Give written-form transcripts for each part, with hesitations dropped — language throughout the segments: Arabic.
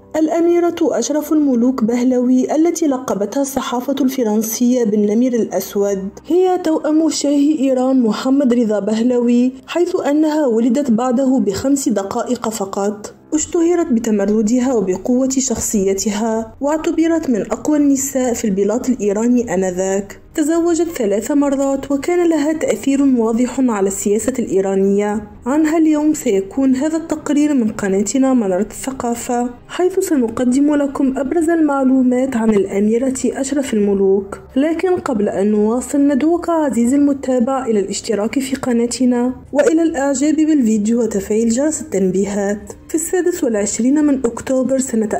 الأميرة أشرف الملوك بهلوي التي لقبتها الصحافة الفرنسية بالنمر الأسود هي توأم شاه إيران محمد رضا بهلوي، حيث أنها ولدت بعده ب5 دقائق فقط. اشتهرت بتمردها وبقوة شخصيتها، واعتبرت من أقوى النساء في البلاط الإيراني آنذاك. تزوجت 3 مرات وكان لها تأثير واضح على السياسة الإيرانية. عنها اليوم سيكون هذا التقرير من قناتنا منارة الثقافة، حيث سنقدم لكم أبرز المعلومات عن الأميرة أشرف الملوك. لكن قبل أن نواصل ندعوك عزيزي المتابع إلى الاشتراك في قناتنا وإلى الإعجاب بالفيديو وتفعيل جرس التنبيهات. في 26 من أكتوبر سنة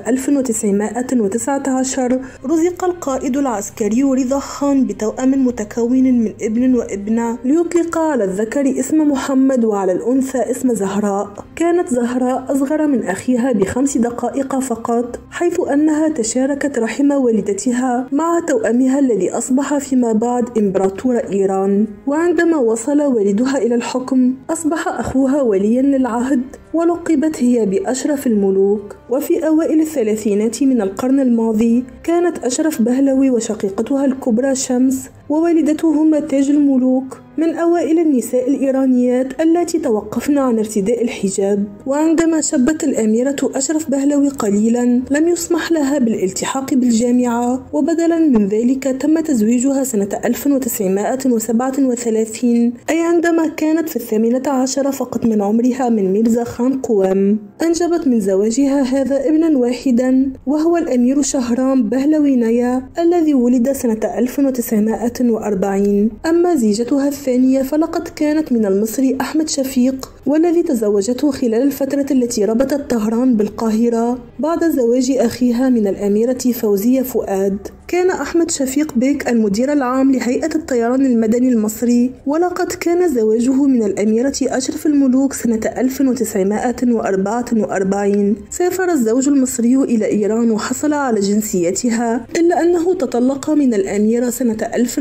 1919 رزق القائد العسكري رضا خان بتوأم متكون من ابن وابنة، ليطلق على الذكر اسم محمد وعلى الأنثى اسم زهراء. كانت زهراء أصغر من أخيها ب5 دقائق فقط، حيث أنها تشاركت رحم والدتها مع توأمها الذي أصبح فيما بعد إمبراطور إيران. وعندما وصل والدها إلى الحكم أصبح أخوها وليا للعهد، ولقبت هي بأشرف الملوك. وفي أوائل الثلاثينات من القرن الماضي كانت أشرف بهلوي وشقيقتها الكبرى شمس ووالدتهما تاج الملوك من أوائل النساء الإيرانيات التي توقفن عن ارتداء الحجاب. وعندما شبت الأميرة أشرف بهلوي قليلا لم يسمح لها بالالتحاق بالجامعة، وبدلا من ذلك تم تزويجها سنة 1937، أي عندما كانت في 18 فقط من عمرها من ميرزا خان قوام. أنجبت من زواجها هذا ابنا واحدا وهو الأمير شهرام بهلوي نيا الذي ولد سنة 1940. أما زيجتها الثانية فلقد كانت من المصري أحمد شفيق، والذي تزوجته خلال الفترة التي ربطت طهران بالقاهرة بعد زواج أخيها من الأميرة فوزية فؤاد. كان أحمد شفيق بيك المدير العام لهيئة الطيران المدني المصري، ولقد كان زواجه من الأميرة أشرف الملوك سنة 1944. سافر الزوج المصري إلى إيران وحصل على جنسيتها، إلا أنه تطلق من الأميرة سنة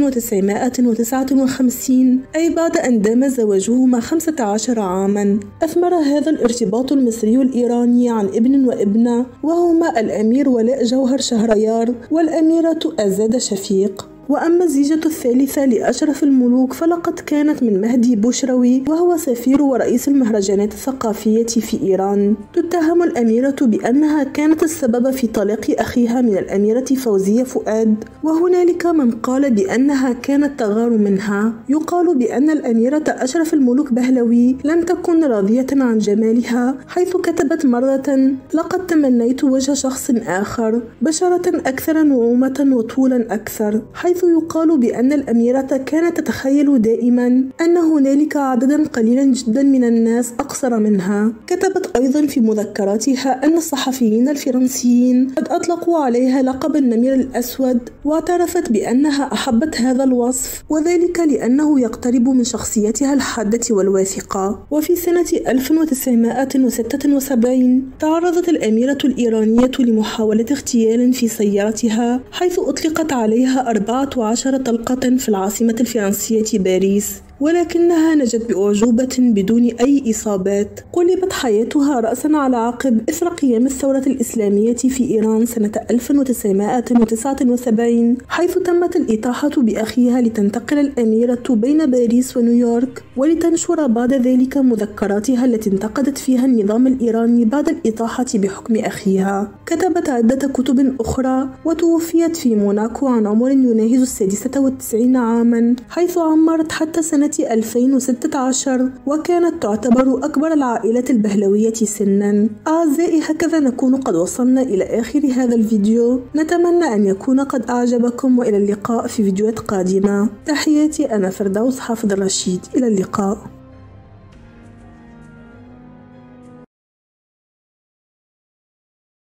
1959، أي بعد أن دام زواجهما 15 عاما. أثمر هذا الارتباط المصري الإيراني عن ابن وابنة، وهما الأمير ولاء جوهر شهريار والأميرة أزاد شفيق. وأما الزيجة الثالثة لأشرف الملوك فلقد كانت من مهدي بوشروي، وهو سفير ورئيس المهرجانات الثقافية في إيران. تتهم الأميرة بأنها كانت السبب في طلاق أخيها من الأميرة فوزية فؤاد، وهنالك من قال بأنها كانت تغار منها. يقال بأن الأميرة أشرف الملوك بهلوي لم تكن راضية عن جمالها، حيث كتبت مرة: لقد تمنيت وجه شخص آخر، بشرة أكثر نعومة وطولا أكثر. حيث يقال بأن الأميرة كانت تتخيل دائما أن هنالك عددا قليلا جدا من الناس أقصر منها. كتبت أيضا في مذكراتها أن الصحفيين الفرنسيين قد أطلقوا عليها لقب النمر الأسود، واعترفت بأنها أحبت هذا الوصف، وذلك لأنه يقترب من شخصيتها الحادة والواثقة. وفي سنة 1976 تعرضت الأميرة الإيرانية لمحاولة اغتيال في سيارتها، حيث أطلقت عليها 14 طلقة في العاصمة الفرنسية باريس، ولكنها نجت بأعجوبة بدون أي إصابات. قلبت حياتها رأسا على عقب إثر قيام الثورة الإسلامية في إيران سنة 1979، حيث تمت الإطاحة بأخيها لتنتقل الأميرة بين باريس ونيويورك، ولتنشر بعد ذلك مذكراتها التي انتقدت فيها النظام الإيراني بعد الإطاحة بحكم أخيها. كتبت عدة كتب أخرى، وتوفيت في موناكو عن عمر يناهز 96 عاما، حيث عمرت حتى سنة 2016، وكانت تعتبر أكبر العائلات البهلوية سنا. أعزائي، هكذا نكون قد وصلنا إلى آخر هذا الفيديو. نتمنى أن يكون قد أعجبكم، وإلى اللقاء في فيديوهات قادمة. تحياتي، أنا فردوس حافظ الرشيد، إلى اللقاء.